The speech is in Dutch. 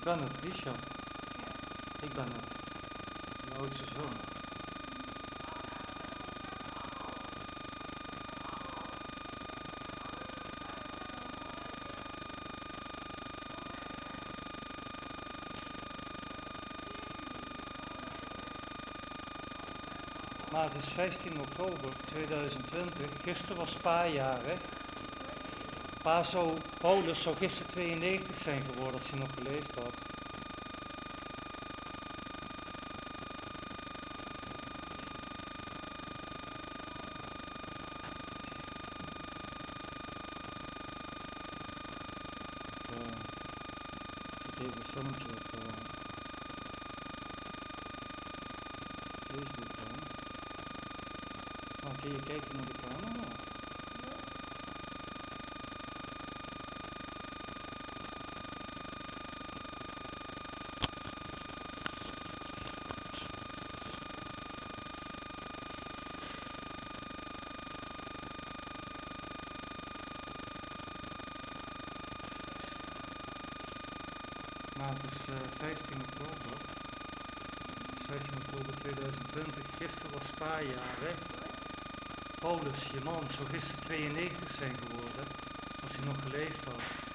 Ik ben het, Richard. Ik ben het. De oudste zoon. Maar het is 15 oktober 2020. Gisteren was pajarig. Paulus zou gisteren 92 zijn geworden als hij nog geleefd had. Ik zet even een filmpje op Facebook dan. Kun je kijken naar de camera? Maar het is 15 oktober. Het is 15 oktober 2020. Gisteren was paarjarig. Paulus, je man, zou gisteren 92 zijn geworden als hij nog geleefd had.